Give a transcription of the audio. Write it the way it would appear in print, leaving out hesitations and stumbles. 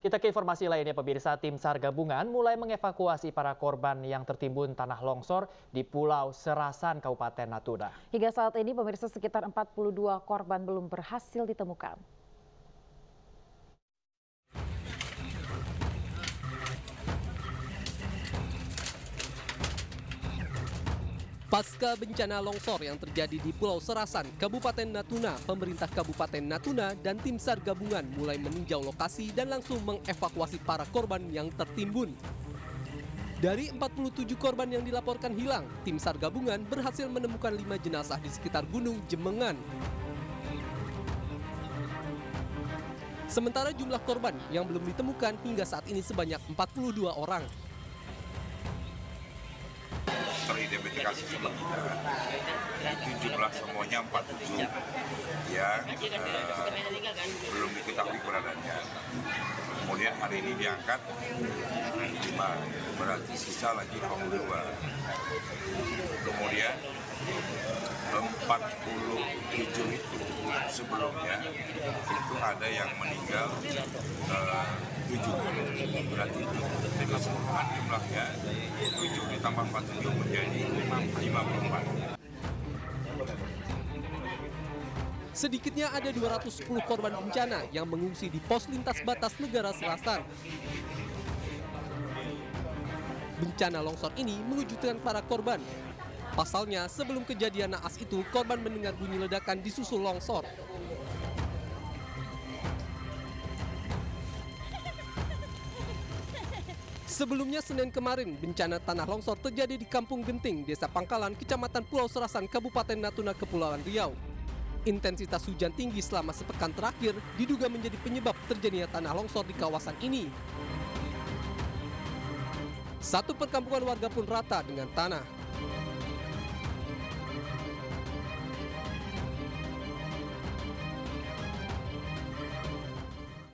Kita ke informasi lainnya, pemirsa. Tim SAR gabungan mulai mengevakuasi para korban yang tertimbun tanah longsor di Pulau Serasan, Kabupaten Natuna. Hingga saat ini, pemirsa, sekitar 42 korban belum berhasil ditemukan. Pasca bencana longsor yang terjadi di Pulau Serasan, Kabupaten Natuna, pemerintah Kabupaten Natuna dan tim SAR gabungan mulai meninjau lokasi dan langsung mengevakuasi para korban yang tertimbun. Dari 47 korban yang dilaporkan hilang, tim SAR gabungan berhasil menemukan 5 jenazah di sekitar Gunung Jemengan. Sementara jumlah korban yang belum ditemukan hingga saat ini sebanyak 42 orang. Teridentifikasi sebelah kita, itu jumlah semuanya 47 yang belum diketahui keberadaannya. Kemudian hari ini diangkat 5, berarti sisa lagi 22. Kemudian 47 itu sebelumnya itu ada yang meninggal 7, berarti itu keseluruhan jumlahnya 7 ditambah 47 menjadi 54. Sedikitnya ada 210 korban bencana yang mengungsi di pos lintas batas negara Serasan. Bencana longsor ini mengejutkan para korban. Pasalnya, sebelum kejadian naas itu, korban mendengar bunyi ledakan di susul longsor. Sebelumnya Senin kemarin, bencana tanah longsor terjadi di Kampung Genting, Desa Pangkalan, Kecamatan Pulau Serasan, Kabupaten Natuna, Kepulauan Riau. Intensitas hujan tinggi selama sepekan terakhir diduga menjadi penyebab terjadinya tanah longsor di kawasan ini. Satu perkampungan warga pun rata dengan tanah.